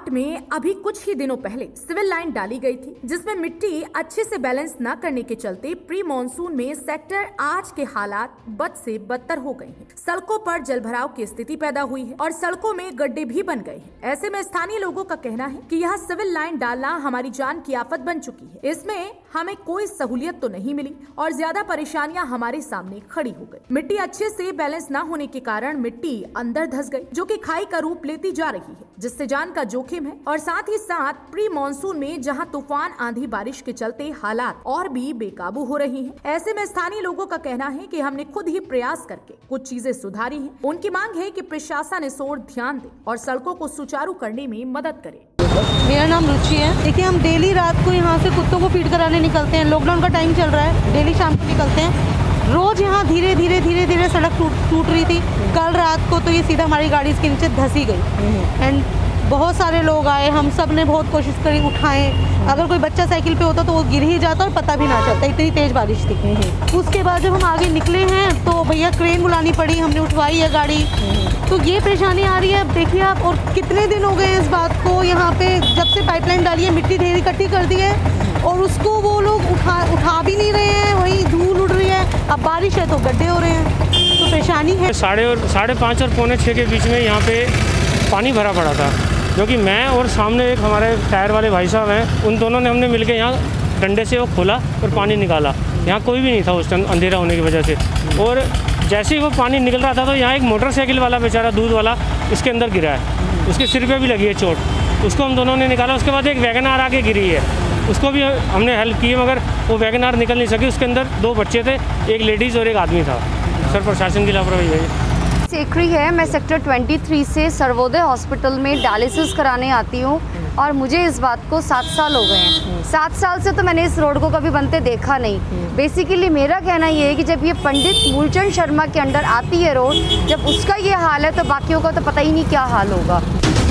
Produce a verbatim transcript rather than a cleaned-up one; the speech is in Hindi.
घाट में अभी कुछ ही दिनों पहले सिविल लाइन डाली गई थी, जिसमें मिट्टी अच्छे से बैलेंस न करने के चलते प्री मानसून में सेक्टर आठ के हालात बद से बदतर हो गए हैं। सड़कों पर जलभराव की स्थिति पैदा हुई है और सड़कों में गड्ढे भी बन गए हैं। ऐसे में स्थानीय लोगों का कहना है कि यह सिविल लाइन डालना हमारी जान की आफत बन चुकी है। इसमें हमें कोई सहूलियत तो नहीं मिली और ज्यादा परेशानियां हमारे सामने खड़ी हो गई। मिट्टी अच्छे से बैलेंस न होने के कारण मिट्टी अंदर धंस गई, जो कि खाई का रूप लेती जा रही है, जिससे जान का जोखिम है। और साथ ही साथ प्री मानसून में जहां तूफान आंधी बारिश के चलते हालात और भी बेकाबू हो रही हैं। ऐसे में स्थानीय लोगों का कहना है कि हमने खुद ही प्रयास करके कुछ चीजें सुधारी हैं। उनकी मांग है कि प्रशासन इस ओर ध्यान दे और सड़कों को सुचारू करने में मदद करे। मेरा नाम रुचि है। देखिए, हम डेली रात को यहाँ से कुत्तों को फीड कराने निकलते हैं। लॉकडाउन का टाइम चल रहा है, डेली शाम को निकलते हैं। रोज यहाँ धीरे धीरे धीरे धीरे सड़क टूट टूट रही थी। कल रात को तो ये सीधा हमारी गाड़ी इसके नीचे धसी गई एंड बहुत सारे लोग आए, हम सब ने बहुत कोशिश करी उठाएं। अगर कोई बच्चा साइकिल पे होता तो वो गिर ही जाता और पता भी ना चलता, इतनी तेज बारिश थी। उसके बाद जब हम आगे निकले हैं तो भैया क्रेन बुलानी पड़ी, हमने उठवाई है गाड़ी। तो ये परेशानी आ रही है। देखिए आप, और कितने दिन हो गए हैं इस बात को। यहाँ पे जब से पाइपलाइन डाली है मिट्टी ढेर इकट्ठी कर दी है और उसको वो लोग उठा उठा भी नहीं रहे हैं, वही धूल उड़ रही है। अब बारिश है तो गड्ढे हो रहे हैं, तो परेशानी है। साढ़े और साढ़े पाँच और पौने छः के बीच में यहाँ पे पानी भरा पड़ा था, जो कि मैं और सामने एक हमारे टायर वाले भाई साहब हैं, उन दोनों ने हमने मिलकर यहाँ डंडे से वो खोला और पानी निकाला। यहाँ कोई भी नहीं था उस टाइम, अंधेरा होने की वजह से। और जैसे ही वो पानी निकल रहा था तो यहाँ एक मोटरसाइकिल वाला बेचारा दूध वाला इसके अंदर गिरा है, उसके सिर पे भी लगी है चोट। उसको हम दोनों ने निकाला। उसके बाद एक वैगन आर आके गिरी है, उसको भी हमने हेल्प की, मगर वो वैगन आर निकल नहीं सकी। उसके अंदर दो बच्चे थे, एक लेडीज़ और एक आदमी था। सर प्रशासन की लापरवाही है। सेक्री है। मैं सेक्टर तेईस से सर्वोदय हॉस्पिटल में डायलिसिस कराने आती हूँ और मुझे इस बात को सात साल हो गए हैं। सात साल से तो मैंने इस रोड को कभी बनते देखा नहीं। बेसिकली मेरा कहना ये है कि जब ये पंडित मूलचंद शर्मा के अंडर आती है रोड, जब उसका ये हाल है तो बाकियों का तो पता ही नहीं क्या हाल होगा।